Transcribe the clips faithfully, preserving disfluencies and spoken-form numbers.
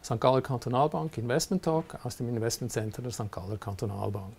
Sankt Galler Kantonalbank Investment Talk aus dem Investment Center der Sankt Galler Kantonalbank.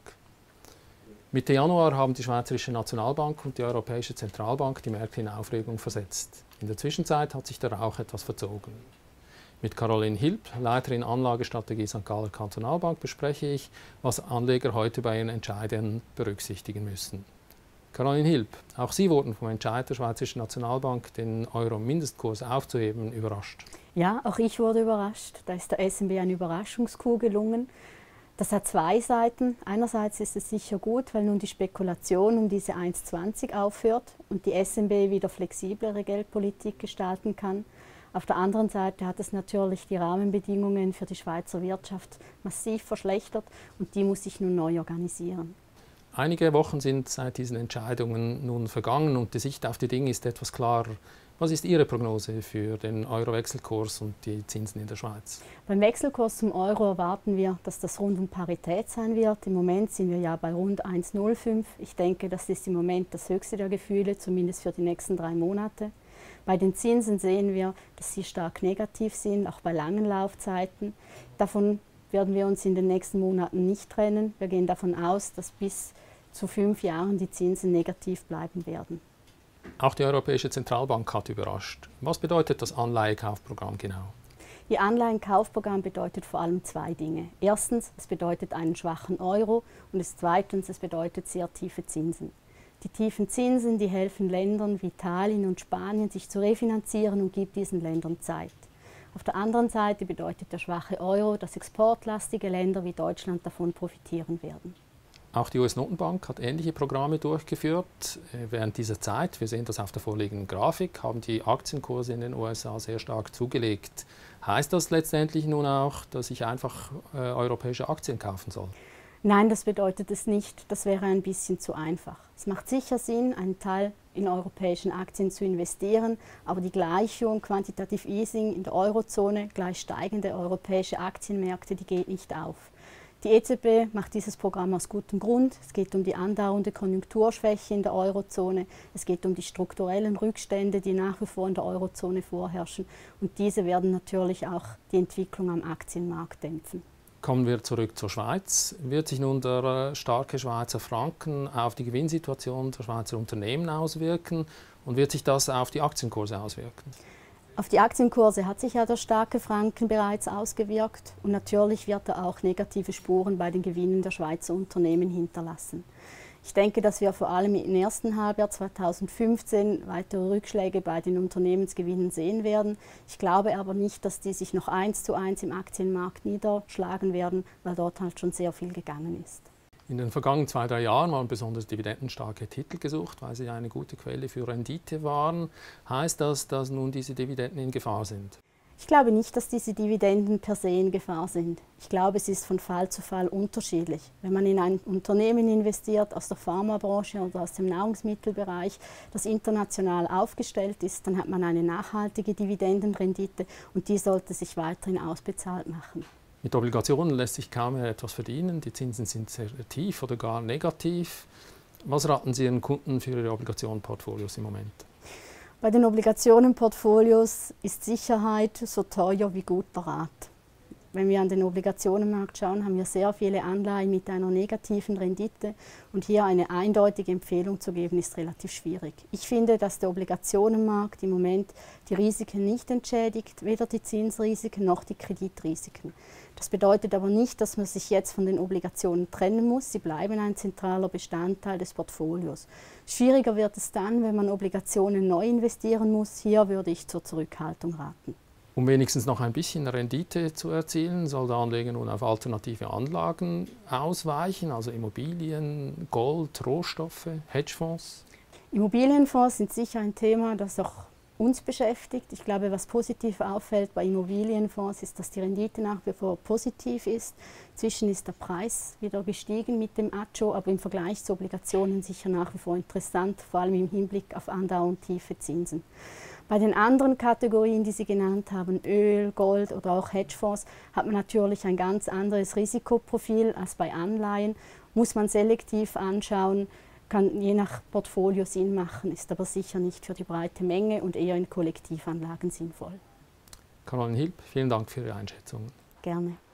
Mitte Januar haben die Schweizerische Nationalbank und die Europäische Zentralbank die Märkte in Aufregung versetzt. In der Zwischenzeit hat sich der Rauch etwas verzogen. Mit Caroline Hilb, Leiterin Anlagestrategie Sankt Galler Kantonalbank, bespreche ich, was Anleger heute bei ihren Entscheidungen berücksichtigen müssen. Caroline Hilb, auch Sie wurden vom Entscheid der Schweizerischen Nationalbank, den Euro-Mindestkurs aufzuheben, überrascht. Ja, auch ich wurde überrascht. Da ist der S N B ein Überraschungscoup gelungen. Das hat zwei Seiten. Einerseits ist es sicher gut, weil nun die Spekulation um diese eins Komma zwanzig aufhört und die S N B wieder flexiblere Geldpolitik gestalten kann. Auf der anderen Seite hat es natürlich die Rahmenbedingungen für die Schweizer Wirtschaft massiv verschlechtert und die muss sich nun neu organisieren. Einige Wochen sind seit diesen Entscheidungen nun vergangen und die Sicht auf die Dinge ist etwas klarer. Was ist Ihre Prognose für den Euro-Wechselkurs und die Zinsen in der Schweiz? Beim Wechselkurs zum Euro erwarten wir, dass das rund um Parität sein wird. Im Moment sind wir ja bei rund eins Komma null fünf. Ich denke, das ist im Moment das höchste der Gefühle, zumindest für die nächsten drei Monate. Bei den Zinsen sehen wir, dass sie stark negativ sind, auch bei langen Laufzeiten. Davon werden wir uns in den nächsten Monaten nicht trennen. Wir gehen davon aus, dass bis zu fünf Jahren die Zinsen negativ bleiben werden. Auch die Europäische Zentralbank hat überrascht. Was bedeutet das Anleihekaufprogramm genau? Ihr Anleihenkaufprogramm bedeutet vor allem zwei Dinge. Erstens, es bedeutet einen schwachen Euro und zweitens, es bedeutet sehr tiefe Zinsen. Die tiefen Zinsen, die helfen Ländern wie Italien und Spanien, sich zu refinanzieren und gibt diesen Ländern Zeit. Auf der anderen Seite bedeutet der schwache Euro, dass exportlastige Länder wie Deutschland davon profitieren werden. Auch die U S-Notenbank hat ähnliche Programme durchgeführt. Während dieser Zeit, wir sehen das auf der vorliegenden Grafik, haben die Aktienkurse in den U S A sehr stark zugelegt. Heißt das letztendlich nun auch, dass ich einfach äh, europäische Aktien kaufen soll? Nein, das bedeutet es nicht. Das wäre ein bisschen zu einfach. Es macht sicher Sinn, einen Teil in europäischen Aktien zu investieren, aber die Gleichung Quantitative Easing in der Eurozone gleich steigende europäische Aktienmärkte, die geht nicht auf. Die E Z B macht dieses Programm aus gutem Grund. Es geht um die andauernde Konjunkturschwäche in der Eurozone. Es geht um die strukturellen Rückstände, die nach wie vor in der Eurozone vorherrschen. Und diese werden natürlich auch die Entwicklung am Aktienmarkt dämpfen. Kommen wir zurück zur Schweiz. Wird sich nun der starke Schweizer Franken auf die Gewinnsituation der Schweizer Unternehmen auswirken und wird sich das auf die Aktienkurse auswirken? Auf die Aktienkurse hat sich ja der starke Franken bereits ausgewirkt und natürlich wird er auch negative Spuren bei den Gewinnen der Schweizer Unternehmen hinterlassen. Ich denke, dass wir vor allem im ersten Halbjahr zweitausendfünfzehn weitere Rückschläge bei den Unternehmensgewinnen sehen werden. Ich glaube aber nicht, dass die sich noch eins zu eins im Aktienmarkt niederschlagen werden, weil dort halt schon sehr viel gegangen ist. In den vergangenen zwei, drei Jahren waren besonders dividendenstarke Titel gesucht, weil sie eine gute Quelle für Rendite waren. Heißt das, dass nun diese Dividenden in Gefahr sind? Ich glaube nicht, dass diese Dividenden per se in Gefahr sind. Ich glaube, es ist von Fall zu Fall unterschiedlich. Wenn man in ein Unternehmen investiert, aus der Pharmabranche oder aus dem Nahrungsmittelbereich, das international aufgestellt ist, dann hat man eine nachhaltige Dividendenrendite und die sollte sich weiterhin ausbezahlt machen. Mit Obligationen lässt sich kaum mehr etwas verdienen. Die Zinsen sind sehr tief oder gar negativ. Was raten Sie Ihren Kunden für Ihre Obligationenportfolios im Moment? Bei den Obligationenportfolios ist Sicherheit so teuer wie guter Rat. Wenn wir an den Obligationenmarkt schauen, haben wir sehr viele Anleihen mit einer negativen Rendite und hier eine eindeutige Empfehlung zu geben, ist relativ schwierig. Ich finde, dass der Obligationenmarkt im Moment die Risiken nicht entschädigt, weder die Zinsrisiken noch die Kreditrisiken. Das bedeutet aber nicht, dass man sich jetzt von den Obligationen trennen muss. Sie bleiben ein zentraler Bestandteil des Portfolios. Schwieriger wird es dann, wenn man Obligationen neu investieren muss. Hier würde ich zur Zurückhaltung raten. Um wenigstens noch ein bisschen Rendite zu erzielen, soll der Anleger nun auf alternative Anlagen ausweichen, also Immobilien, Gold, Rohstoffe, Hedgefonds? Immobilienfonds sind sicher ein Thema, das auch uns beschäftigt. Ich glaube, was positiv auffällt bei Immobilienfonds ist, dass die Rendite nach wie vor positiv ist. Inzwischen ist der Preis wieder gestiegen mit dem Aggio, aber im Vergleich zu Obligationen sicher nach wie vor interessant, vor allem im Hinblick auf andauernd tiefe Zinsen. Bei den anderen Kategorien, die Sie genannt haben, Öl, Gold oder auch Hedgefonds, hat man natürlich ein ganz anderes Risikoprofil als bei Anleihen. Muss man selektiv anschauen, kann je nach Portfolio Sinn machen, ist aber sicher nicht für die breite Menge und eher in Kollektivanlagen sinnvoll. Caroline Hilb, vielen Dank für Ihre Einschätzungen. Gerne.